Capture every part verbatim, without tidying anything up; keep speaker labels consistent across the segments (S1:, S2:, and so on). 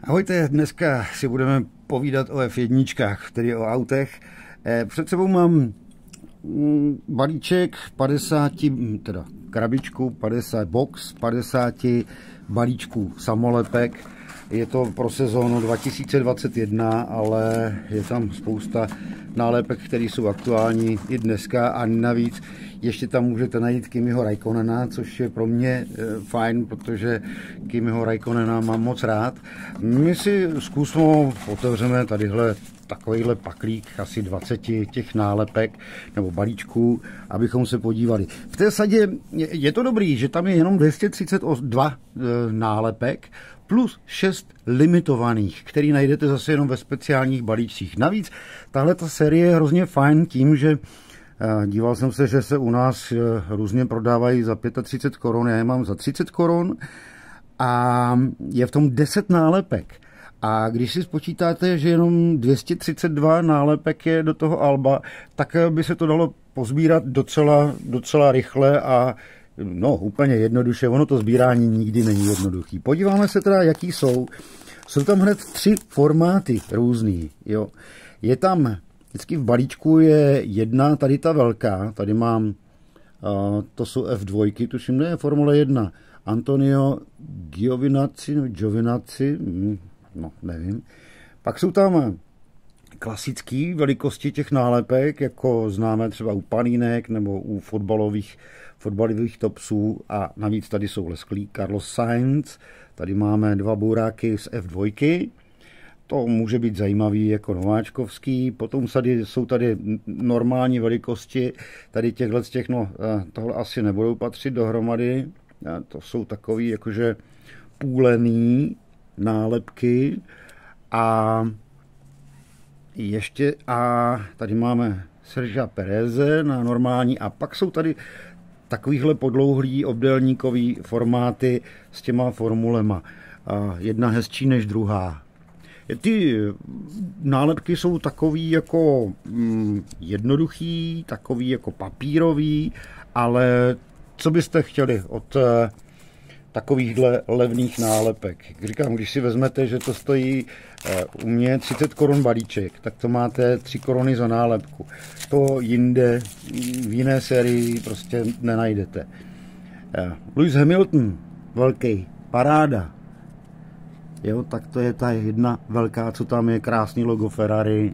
S1: Ahojte, dneska si budeme povídat o F jedna, tedy o autech. Před sebou mám balíček padesát, teda krabičku padesát box, padesát balíčků samolepek. Je to pro sezónu dva tisíce dvacet jedna, ale je tam spousta nálepek, které jsou aktuální i dneska, a navíc ještě tam můžete najít Kimiho Räikkönena, což je pro mě e, fajn, protože Kimiho Räikkönena mám moc rád. My si zkusmo otevřeme tadyhle takovýhle paklík asi dvacet těch nálepek nebo balíčků, abychom se podívali. V té sadě je, je to dobrý, že tam je jenom dvě stě třicet dva e, nálepek plus šest limitovaných, který najdete zase jenom ve speciálních balíčcích. Navíc tahle ta série je hrozně fajn tím, že díval jsem se, že se u nás různě prodávají za třicet pět korun, já je mám za třicet korun a je v tom deset nálepek. A když si spočítáte, že jenom dvě stě třicet dva nálepek je do toho alba, tak by se to dalo pozbírat docela, docela rychle a no úplně jednoduše. Ono to sbírání nikdy není jednoduchý. Podíváme se teda, jaký jsou. Jsou tam hned tři formáty různý. Jo. Je tam vždycky v balíčku je jedna, tady ta velká, tady mám, uh, to jsou F dva, tuším, ne, Formule jedna, Antonio Giovinazzi, no, Giovinazzi, no, nevím. Pak jsou tam klasické velikosti těch nálepek, jako známe třeba u panínek nebo u fotbalových, fotbalových topsů, a navíc tady jsou lesklí Carlos Sainz, tady máme dva bouráky z F dva, to může být zajímavý jako nováčkovský. Potom tady jsou tady normální velikosti, tady těchhle z těch, no tohle asi nebudou patřit dohromady, to jsou takový jakože půlený nálepky. A ještě, a tady máme Sergea Pereze na normální, a pak jsou tady takovýhle podlouhlý obdélníkový formáty s těma formulema. Jedna hezčí než druhá. Ty nálepky jsou takový jako mm, jednoduchý, takový jako papírový, ale co byste chtěli od eh, takovýchhle levných nálepek? Říkám, když si vezmete, že to stojí eh, u mě třicet korun balíček, tak to máte tři koruny za nálepku. To jinde, v jiné sérii prostě nenajdete. Eh, Lewis Hamilton, velký, paráda. Jo, tak to je ta jedna velká, co tam je, krásný logo Ferrari.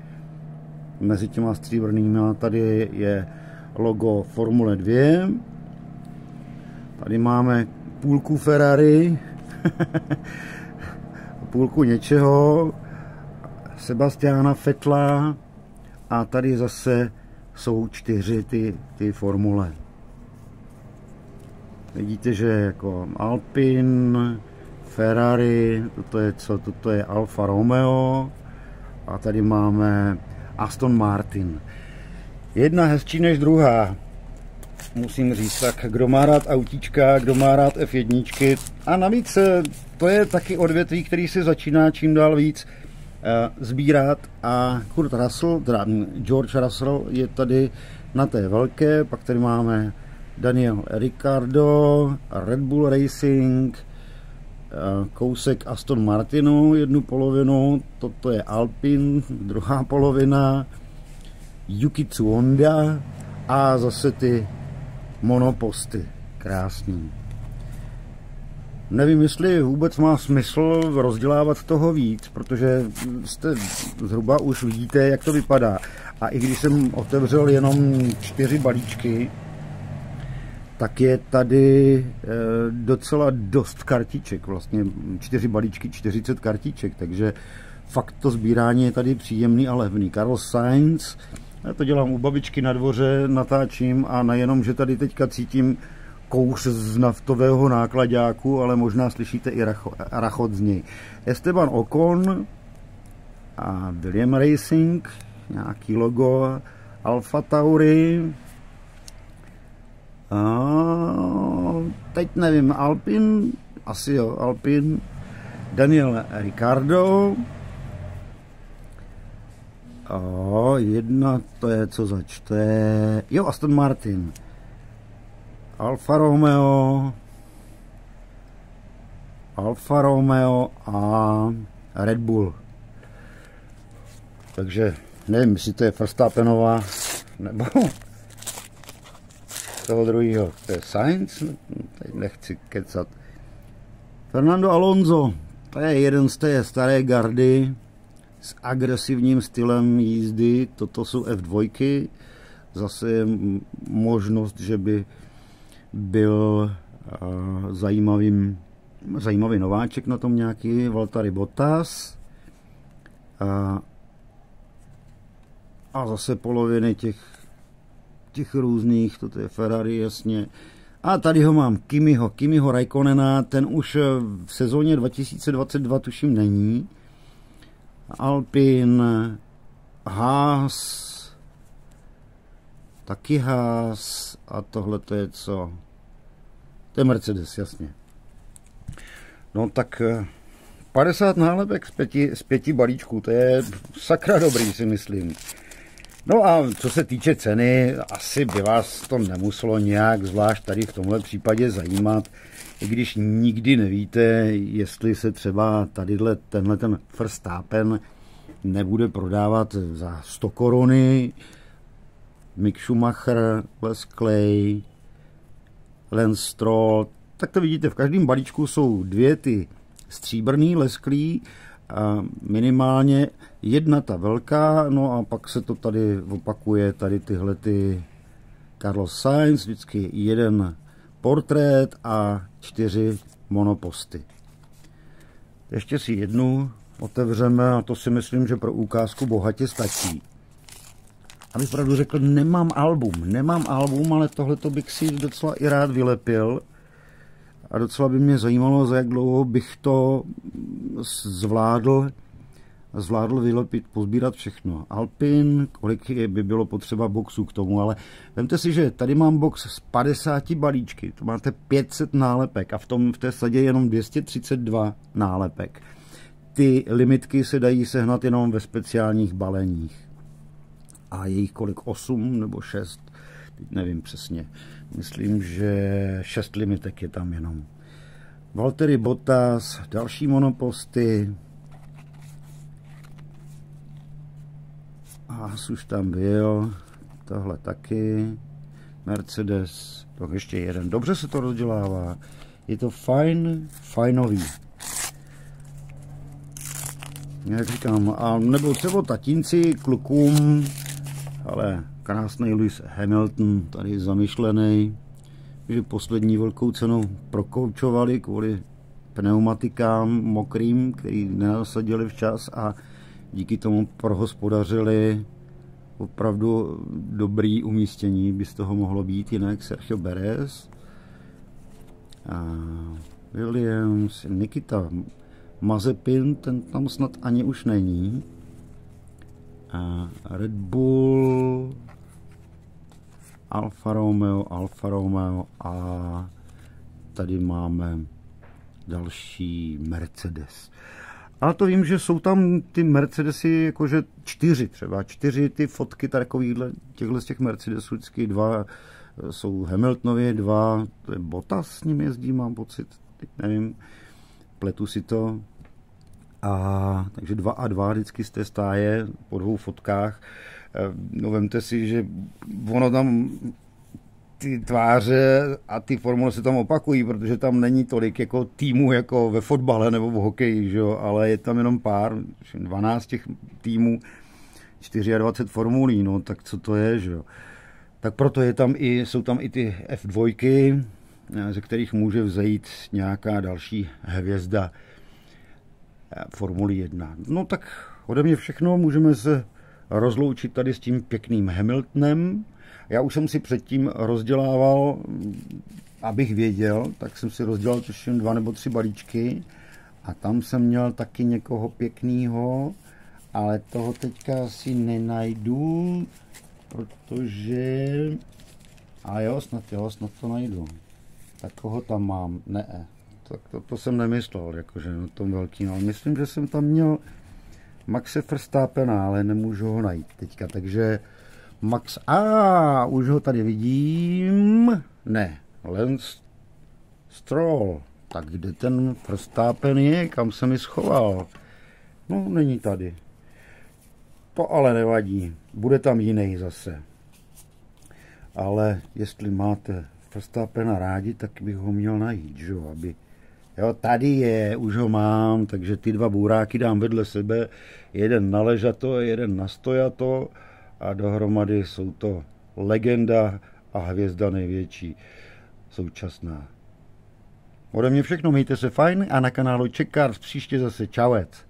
S1: Mezi těma stříbrnýma tady je logo Formule dva. Tady máme půlku Ferrari, půlku něčeho, Sebastiana Vettela, a tady zase jsou čtyři ty, ty formule. Vidíte, že jako Alpine, Ferrari, toto je co? Toto je Alfa Romeo a tady máme Aston Martin. Jedna hezčí než druhá, musím říct. Tak kdo má rád autíčka, kdo má rád F jedna, a navíc to je taky odvětví, který se začíná čím dál víc uh, sbírat, a Kurt Russell, teda George Russell je tady na té velké, pak tady máme Daniel Ricciardo, Red Bull Racing, kousek Aston Martinu, jednu polovinu, toto je Alpine, druhá polovina, Yuki Tsunoda a zase ty monoposty, krásný. Nevím, jestli vůbec má smysl rozdělávat toho víc, protože jste zhruba už vidíte, jak to vypadá. A i když jsem otevřel jenom čtyři balíčky, tak je tady e, docela dost kartiček, vlastně čtyři balíčky, čtyřicet kartiček, takže fakt to sbírání je tady příjemný a levný. Carlos Sainz, já to dělám u babičky na dvoře, natáčím, a nejenom, že tady teďka cítím kouř z naftového nákladáku, ale možná slyšíte i racho, rachot z něj. Esteban Ocon a William Racing, nějaký logo, Alfa Tauri. A teď nevím, Alpine, asi jo, Alpine, Daniel Ricciardo. A jedna, to je co zač, to je, jo, Aston Martin, Alfa Romeo, Alfa Romeo a Red Bull. Takže nevím, jestli to je Verstappenová nebo toho druhého. To je Sainz? Teď nechci kecat. Fernando Alonso. To je jeden z té staré gardy s agresivním stylem jízdy. Toto jsou F dva. Zase je možnost, že by byl uh, zajímavým, zajímavý nováček na tom nějaký Valtteri Bottas. Uh, a zase poloviny těch, těch různých, toto je Ferrari, jasně. A tady ho mám, Kimiho, Kimiho Raikkonena, ten už v sezóně dva tisíce dvacet dva tuším není. Alpine, Haas, taky Haas a tohle to je co? To je Mercedes, jasně. No tak padesát nálepek z pěti, z pěti balíčků, to je sakra dobrý, si myslím. No a co se týče ceny, asi by vás to nemuselo nějak zvlášť tady v tomhle případě zajímat, i když nikdy nevíte, jestli se třeba tadyhle tenhle ten Verstappen nebude prodávat za sto koruny. Mick Schumacher, Les Clay, Lance Stroll, tak to vidíte, v každém balíčku jsou dvě ty stříbrný lesklí, a minimálně jedna ta velká, no a pak se to tady opakuje, tady tyhle ty Carlos Sainz, vždycky jeden portrét a čtyři monoposty. Ještě si jednu otevřeme a to si myslím, že pro ukázku bohatě stačí. Abych pravdu řekl, nemám album, nemám album, ale tohleto bych si docela i rád vylepil. A docela by mě zajímalo, za jak dlouho bych to zvládl, zvládl vylepit, pozbírat všechno. Alpine, kolik by bylo potřeba boxů k tomu, ale vemte si, že tady mám box z padesáti balíčky, to máte pět set nálepek a v, tom, v té sadě jenom dvě stě třicet dva nálepek. Ty limitky se dají sehnat jenom ve speciálních baleních. A je jich kolik? osm nebo šest? Teď nevím přesně. Myslím, že šest limitek je tam jenom. Valtteri Bottas, další monoposty. A už tam byl. Tohle taky. Mercedes. To ještě jeden. Dobře se to rozdělává. Je to fajn, fajnový. Jak říkám, a nebo třeba tatínci, klukům, ale krásný Lewis Hamilton, tady zamyšlený, že poslední velkou cenu prokoučovali kvůli pneumatikám mokrým, který nenasadili včas a díky tomu prohospodařili opravdu dobrý umístění, by z toho mohlo být, jinak Sergio Perez, a Williams, Nikita Mazepin, ten tam snad ani už není. A Red Bull, Alfa Romeo, Alfa Romeo a tady máme další Mercedes. Ale to vím, že jsou tam ty Mercedesy jakože čtyři třeba, čtyři ty fotky takovýhle, těchhle z těch Mercedesů, vždycky dva jsou Hamiltonově, dva, to je Bottas s ním jezdí, mám pocit, teď nevím, pletu si to. A takže dva a dva vždycky z té stáje po dvou fotkách. No vemte si, že ono tam ty tváře a ty formule se tam opakují, protože tam není tolik jako týmů jako ve fotbale nebo v hokeji, že jo? Ale je tam jenom pár, dvanáct těch týmů, dvacet čtyři formulí, no tak co to je, že jo? Tak proto je tam i, jsou tam i ty F dva, ze kterých může vzejít nějaká další hvězda Formuli jedna. No tak ode mě všechno, můžeme se rozloučit tady s tím pěkným Hamiltonem. Já už jsem si předtím rozdělával, abych věděl, tak jsem si rozdělal tuším dva nebo tři balíčky a tam jsem měl taky někoho pěkného, ale toho teďka asi nenajdu, protože... A jo, snad jo, snad to najdu. Tak koho tam mám? Ne. Tak to, to jsem nemyslel, jakože na tom velkým, ale myslím, že jsem tam měl Maxe Verstappena, ale nemůžu ho najít teďka, takže Max, a už ho tady vidím, ne, Lance Stroll, Tak kde ten Verstappen je, kam se mi schoval? No, není tady. To ale nevadí, bude tam jiný zase. Ale jestli máte Verstappena rádi, tak bych ho měl najít, že jo, aby... Jo, tady je, už ho mám, takže ty dva bůráky dám vedle sebe, jeden na ležato, jeden na stojato a dohromady jsou to legenda a hvězda největší současná. Ode mě všechno, mějte se fajn a na kanálu Czech Cars příště zase čauec.